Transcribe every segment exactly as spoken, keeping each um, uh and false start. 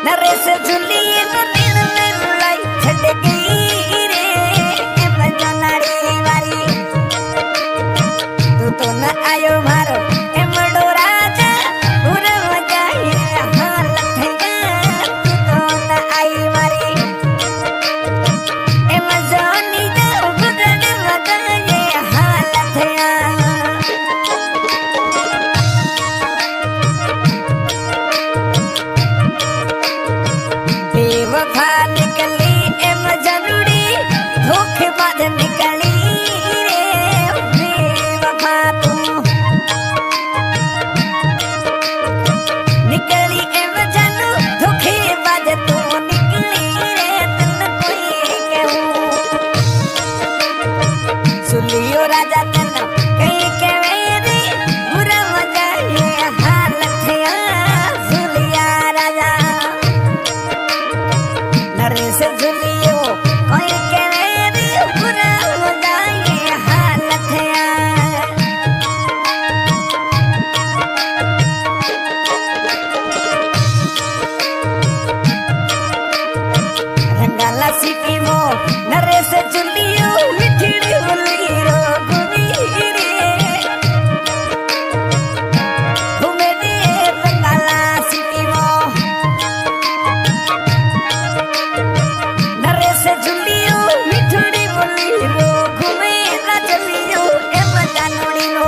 नरेश झुलिए नील में रुलाई छड़ गई रे ए बजनाड़ी वाली तू तो न आयो मारो ए मडो राजा पूरा मजा ये हालत है तू तो न आई मारी ए मजानी दे बुदन मजा ये हालत है बेवफा निकली ए मजनूड़ी धोखेबाज निकली रे बेवफा तू निकली ए मजनू धोखेबाज तू निकली रे तन कोई कहूं सुलियो राजा तन कहीं के मेरी बुरा मजा ये हालत है सुलिया राजा नरेश झुलियो कोई के मेरी बुरा मजा ये हालत है रंगाला सिटी मो नरेश झुलियो मिठड़ी बोली रो घूमी रे घूमे रे रंगाला सिटी मो नरेश झुलियो मिठड़ी बोली रो घूमे ना चलियो ए मजानोड़ी नो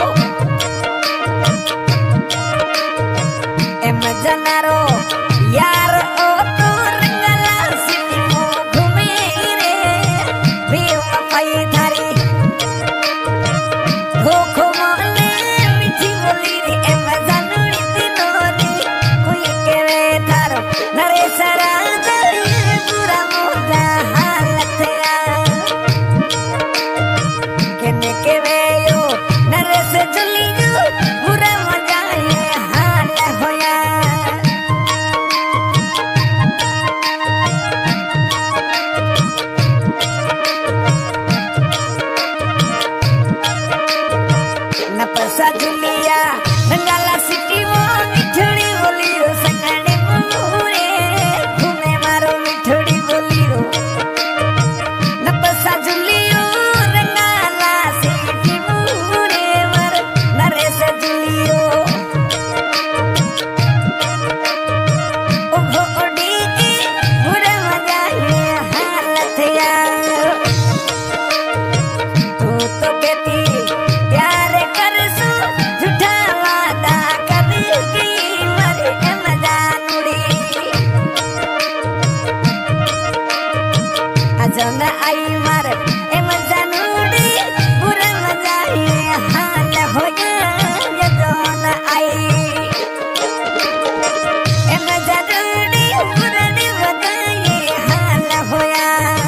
ए मजानारो यार ओ तो रंगला सिटी मो घूमे रे बेवफाई थारी धोखो माने मिठी बोली रे ए मजानोड़ी दिनोरी कोई के वे थारो नरेश राजा ये बुरा मोजा हालत केने के वे यो नरेश झुलियो बुरा मजा ये हाल होया नपसा झुलिया रंगाला सिटी वो मिठड़ी बोली रो संगने मुरे घूमे मारो मिठड़ी बोली रो नपसा झुलियो रंगाला सिटी मुरे मर नरेश झुलियो ओ घोड़ी की बुरा मजा ये हालत यार तू तो कहती प्यार कर सो झूठा वादा करेगी मरे ए मजानुड़ी आजो न आई मर ए मजानुड़ी बुरा मजा ये हाल हो गया जो न आई ए मजानुड़ी बुरा मजा ये हाल होया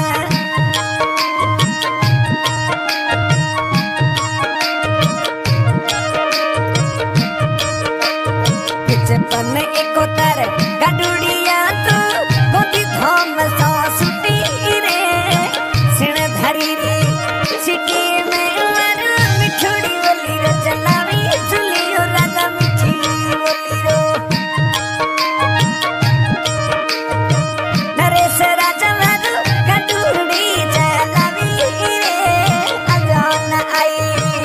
पन एको तर गडुड़िया तो गोदी धोम सो सुटी रे सिण धरी रे सिटी में मर मिठड़ी बोली रो चलावी झुलियो राजा मिठी बोली रो नरेश राजा मर गडुड़ी चलावी रे अजोन आई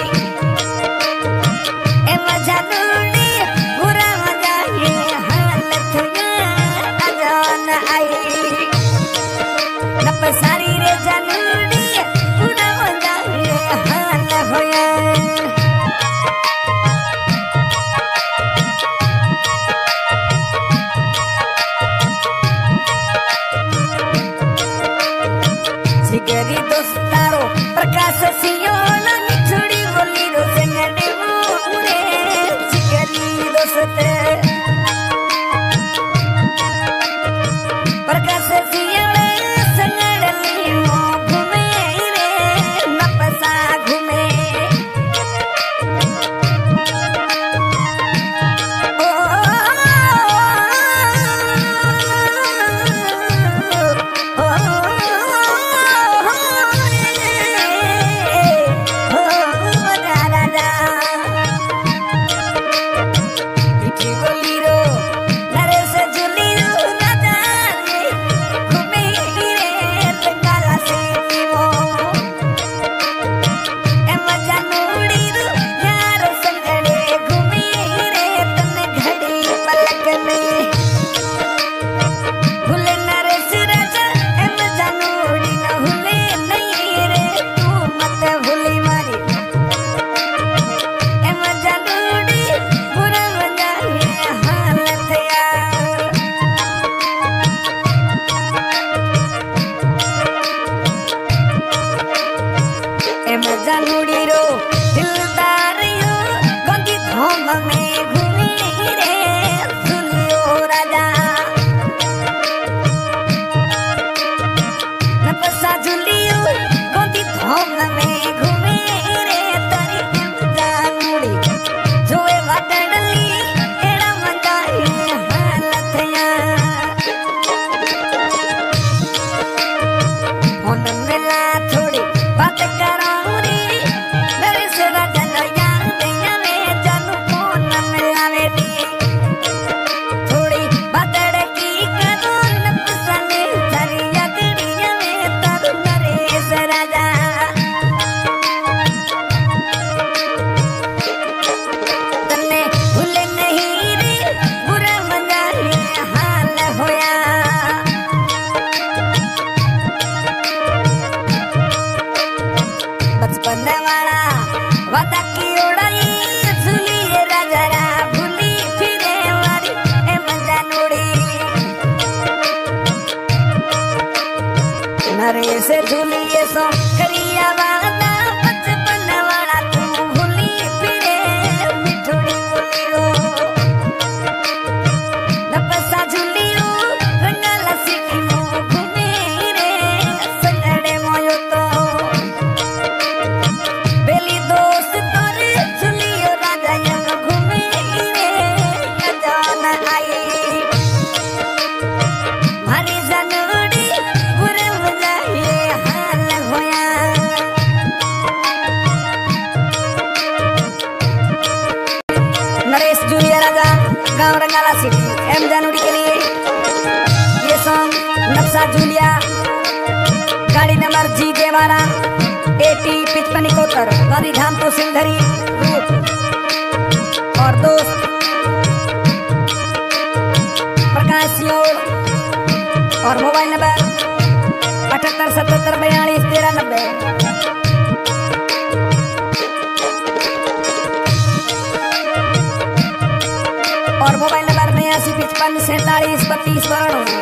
ए मजानुड़ी बुरा मजा ये हालत अजान आई नपसारी रे जानुड़ी बुरा मजा ये हाल होया जिगरी दोस्तारो प्रकाश सियोल मिठड़ी बोली रो संगने मुरे जिगरी दोस्ते प्रकाश सियोल संगड़ली मो घूमे रे नपसा घूमे ओ ओ ओ नरेश झूलिए सो करिया वादा बचपन वाला तू भूली फिरे मिठुड़ी बोली रो नपसा झूलियो रंगला सिकिनो घूमे रे संगड़े मोयो तो बेली दोस्त तोरे झूलियो राजा यंग घूमे रे जान आई मारी जनोड़ी बुरे मजा ये हाल होया नरेश जूलिया राजा गांव रंगाला सिटी एम जनोड़ी के लिए ये सॉन्ग नक्शा जूलिया गाड़ी नंबर जी के बारह एटी पिचपन इकहत्तर गांधी धाम तो सिंधरी रूट और दोस्त प्रकाश सियोड़ और मोबाइल नंबर अठहत्तर सतहत्तर बयालीस तेरह नब्बे और मोबाइल नंबर बयासी पचपन सैतालीस बत्तीस बारह